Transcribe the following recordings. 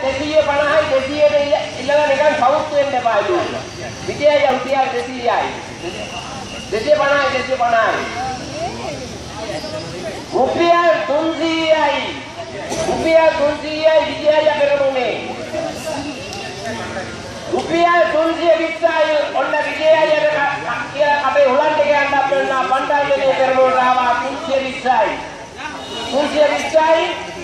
250යි 200ට ඉල්ලලා නිකන් සවුත් වෙන්න එපා ඒක. විජයයි රුපියල් 200යි. 250යි 250යි. රුපියල් 300යි. රුපියල් 300යි විජයයි පෙරමුණේ. රුපියල් 320යි ඔන්න විජයයි කියලා අපේ හොලන්ට ගියන්න අපෙන්න පණ්ඩායනේ පෙරමුණට ආවා 320යි. 320යි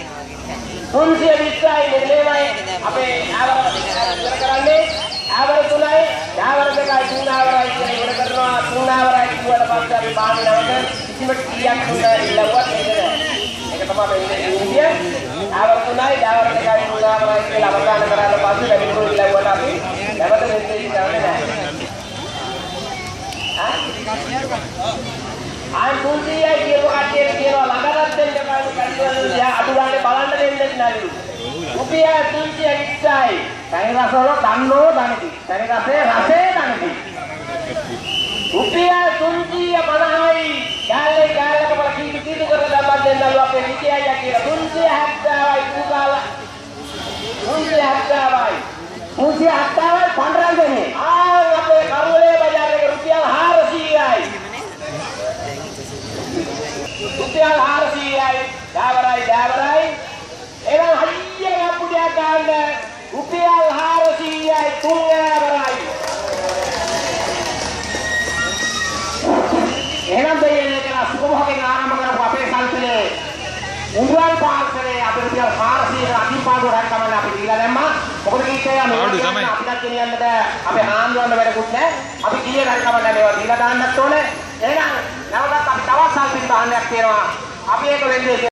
320යි මෙලෙමයි අපේ ආවර ඉවර කරන්නේ ආවර 3යි ආවර 2යි 3 ආවරයි කියලා ඉවර කරනවා 3 ආවරයි කිව්වට පස්සේ අපි බාන්නේ නැවත කිසිම කීයක් ඉල්ලුවත් ඒක තමයි වෙන්නේ ඉන්දිය ආවර 3යි ආවර 2යි 3 ආවරයි කියලා අවසන් කරලා පස්සේ වැඩිපුර ඉල්ලුවට අපි නැවත මෙතෙන් යන්නේ නැහැ ආන් 300යි කියපු කට්ටියට කියනවා ළඟටත් දෙන්න බෑ කට්ටිය අඩු ගානේ බලන්න දෙන්නේ නැතිලු. රුපියල් 320යි. තනි රස වල දන්නෝ දනති. තනි රසේ දනති. රුපියල් 350යි. ගාල්ලක බල කීතු කරලා දැම්මත් දෙන්නලු අපේ විජයයි කියලා 370යි කුකාලා 370යි. 370යි පණ්ඩරන් දෙන්නේ. අපේ කරුවලේ බજારේ රුපියල් 400යි. රුපියල් 400යි ඩාවරයි එහෙනම් හයිය අපුඩියක් ගන්න රුපියල් 400යි තුන්වරයි එහෙනම් දෙයනේ කියලා සුභභෝගයෙන් ආරම්භ කරපු අපේ සල්පලේ උඹල් පාර්සලේ අපේ රුපියල් 400ක අතිපාඩු රැක් කමන්න අපි දීලා දැම්මා මොකද කීකේ යන්නේ අපිට ගෙනියන්න බෑ අපේ ආන්දෝලන වැඩකුත් නැහැ අපි කීයේ රැක් කමන්න මේවා දීලා දාන්නත් ඕනේ එහෙනම් නැවතත් අපි තවත් සල්පින් බාහනයක් තියෙනවා අපි ඒක වෙන්නේ